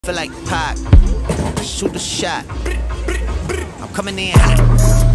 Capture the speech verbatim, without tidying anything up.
Feel like Pac, shoot a shot. I'm coming in hot.